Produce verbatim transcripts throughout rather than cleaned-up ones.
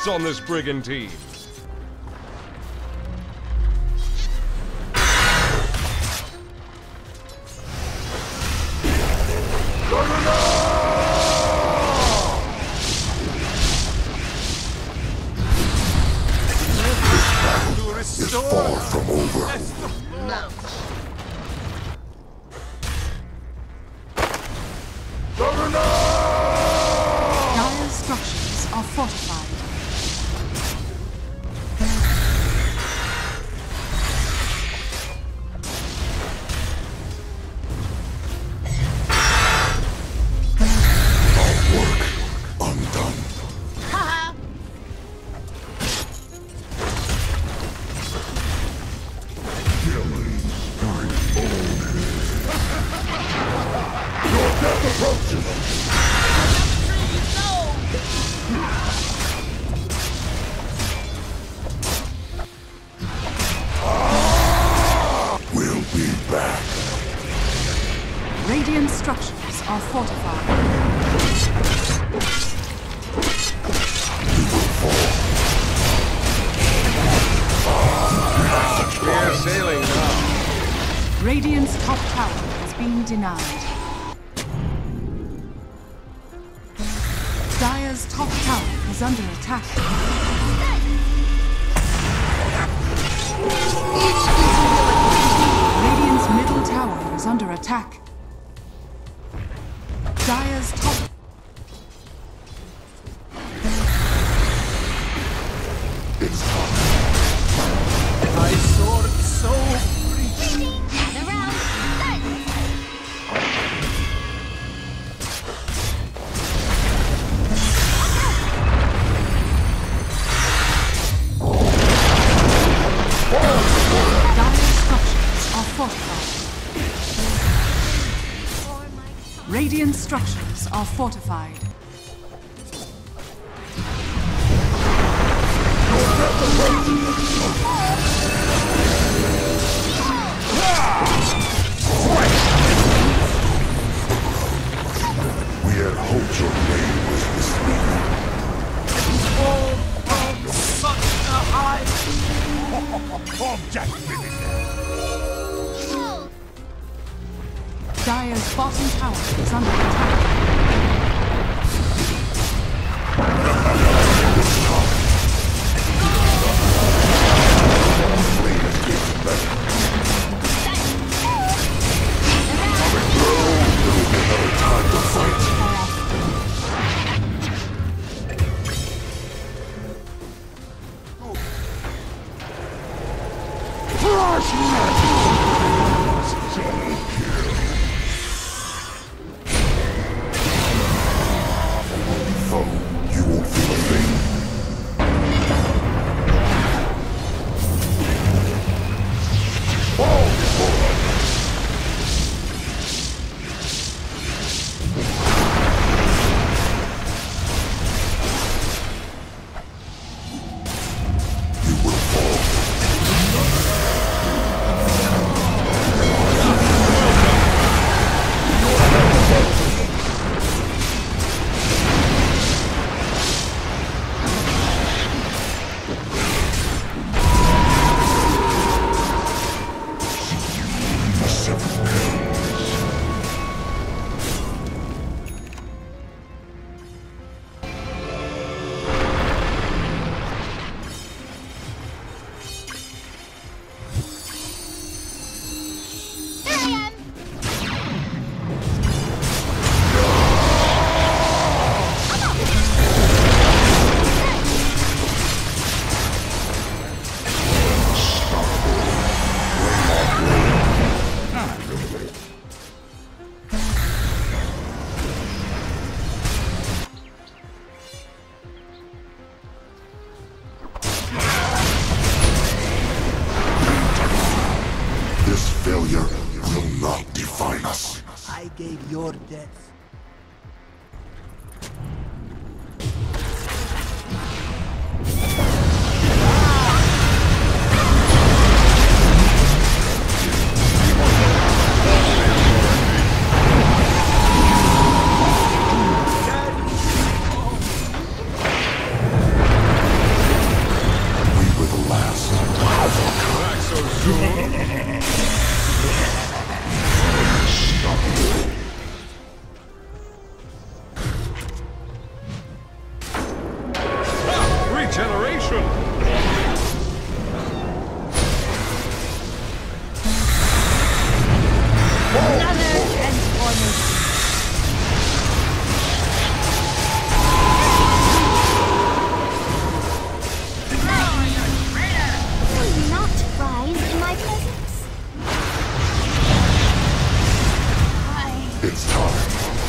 nuts on this brigantine. Is far from over. No. Dire structures are fortified. Our work undone. Haha. Killing spree. Your death approaches. We'll be back. Radiant structures are fortified. We are sailing now. Radiant's top tower has been denied. Dire's top tower is under attack. Radiant's middle tower is under attack. Dire's top... It's time. I soared so free. The round Dire structures are fortified. Radiant structures are fortified. We had hoped your name was misleading. fall from such a high. Calm Jack Dire's bottom tower is under attack. Time to fight. Crush Foe, you won't feel a thing. Fall before you will fall. Seven pounds. Here I am. This failure will not define us. I gave your death. Ah, regeneration! Another transformation. Will you not rise in my presence? It's time.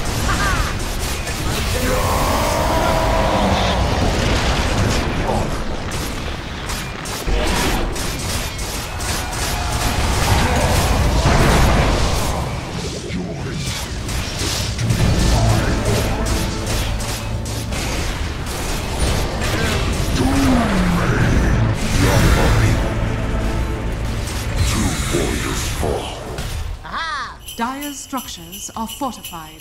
Two warriors fall. Dire's structures are fortified.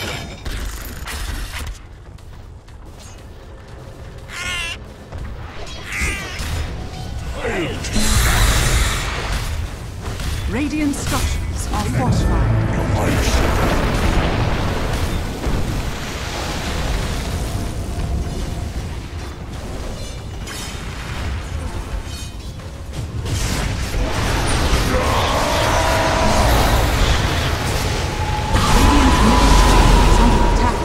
Radiant structures are fortified. Radiant's middle tower is under attack.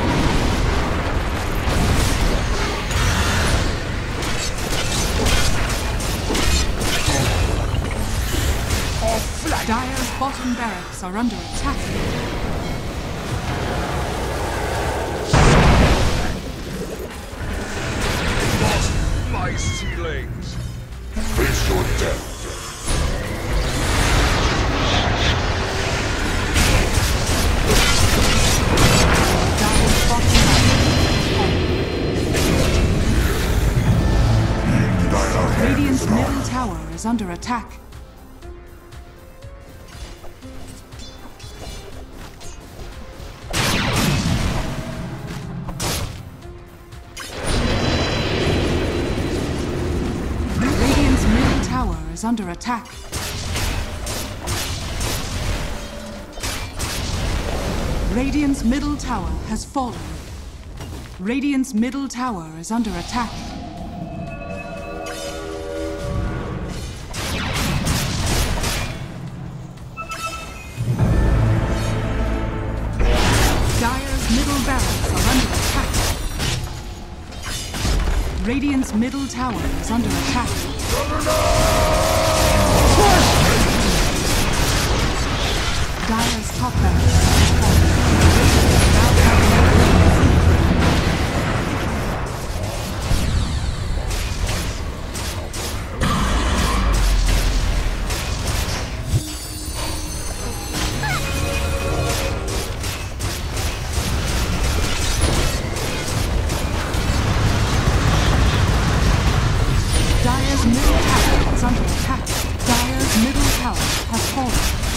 Dire's bottom barracks are under attack. Lost my ceilings! Face your death. Dire's bottom barracks. Radiant's middle tower is under attack. Radiant's middle tower is under attack. Radiant's middle tower has fallen. Radiant's middle tower is under attack. Dire's middle barracks are under attack. Radiant's middle tower is under attack. Dire's top barracks has fallen. Dire's middle tower is under attack. Dire's middle tower has fallen.